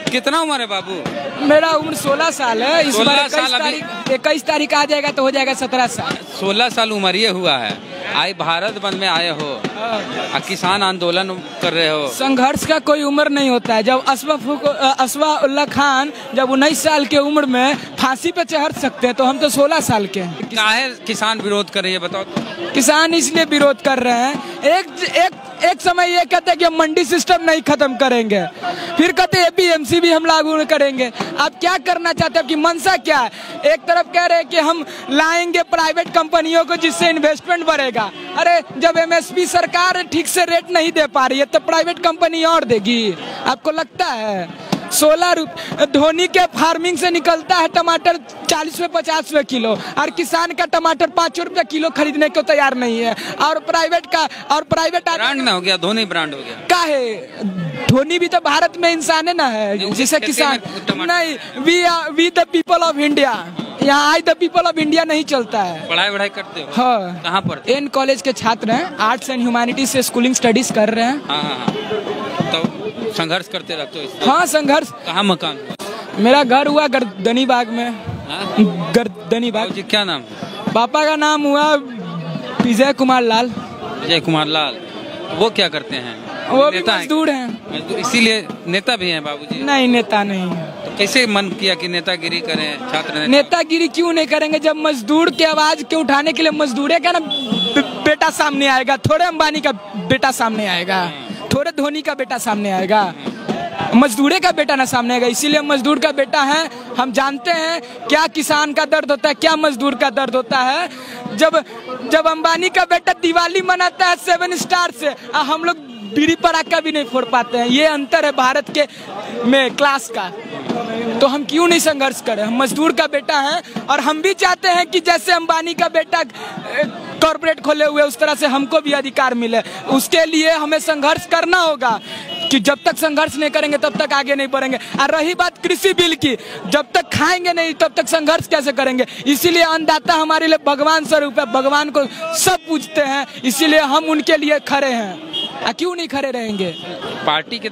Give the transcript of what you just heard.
कितना उम्र है बाबू? मेरा उम्र 16 साल है। इस बार 21 तारीख आ जाएगा तो हो जाएगा 17 साल। 16 साल उम्र ये हुआ है, आज भारत बंद में आए हो, किसान आंदोलन कर रहे हो। संघर्ष का कोई उम्र नहीं होता है। जब असफाउल्ला खान जब 19 साल की उम्र में फांसी पे चढ़ सकते हैं तो हम तो 16 साल के हैं। काहे किसान विरोध कर रही है बताओ? किसान इसलिए विरोध कर रहे हैं, एक समय ये कहते हैं कि हम मंडी सिस्टम नहीं खत्म करेंगे, फिर कहते हैं APMC भी हम लागू करेंगे। आप क्या करना चाहते हैं? कि मंशा क्या है? एक तरफ कह रहे हैं कि हम लाएंगे प्राइवेट कंपनियों को जिससे इन्वेस्टमेंट बढ़ेगा। अरे जब MSP सरकार ठीक से रेट नहीं दे पा रही है तो प्राइवेट कंपनी और देगी? आपको लगता है? 16 रुपये धोनी के फार्मिंग से निकलता है टमाटर 40 रुपये 50 रुपये किलो, और किसान का टमाटर 5 रुपये किलो खरीदने को तैयार नहीं है। और प्राइवेट ब्रांड ना हो गया, धोनी ब्रांड हो गया। क्या है? धोनी भी तो भारत में इंसान है ना, है जिसे किसान नहीं। We the people of India, यहाँ I the people of India नहीं चलता है। पढ़ाई करते हो? हाँ। कहाँ पढ़ते? एन कॉलेज के छात्र हैं, आर्ट्स एंड ह्यूमैनिटीज से स्कूलिंग स्टडीज कर रहे हैं। हाँ। तो संघर्ष करते रहते हो? हाँ संघर्ष। कहाँ मकान? मेरा घर हुआ गर्दनी बाग में। गर्दनी बाग। जी क्या नाम? पापा का नाम हुआ विजय कुमार लाल। विजय कुमार लाल। वो क्या करते हैं? वो भी मजदूर हैं। इसीलिए नेता भी हैं बाबूजी? नहीं, नेता नहीं। तो कैसे मन किया कि नेतागिरी करें? छात्र नेतागिरी क्यों नहीं करेंगे? जब मजदूर की आवाज के उठाने के लिए मजदूर का ना बेटा सामने आएगा, थोड़े अंबानी का बेटा सामने आएगा, थोड़े धोनी का बेटा सामने आएगा, मजदूर का बेटा ना सामने आएगा। इसीलिए मजदूर का बेटा है। हम जानते हैं क्या किसान का दर्द होता है, क्या मजदूर का दर्द होता है। जब अंबानी का बेटा दिवाली मनाता है 7 स्टार से, हम लोग बीड़ी पटाखा भी नहीं फोड़ पाते हैं। ये अंतर है भारत के में क्लास का। तो हम क्यों नहीं संघर्ष करें? हम मजदूर का बेटा है और हम भी चाहते हैं कि जैसे अंबानी का बेटा कॉर्पोरेट खोले हुए उस तरह से हमको भी अधिकार मिले। उसके लिए हमें संघर्ष करना होगा कि जब तक संघर्ष नहीं करेंगे तब तक आगे नहीं बढ़ेंगे। और रही बात कृषि बिल की, जब तक खाएंगे नहीं तब तक संघर्ष कैसे करेंगे? इसीलिए अन्नदाता हमारे लिए भगवान स्वरूप है, भगवान को सब पूजते हैं, इसीलिए हम उनके लिए खड़े हैं। क्यों नहीं खड़े रहेंगे? पार्टी के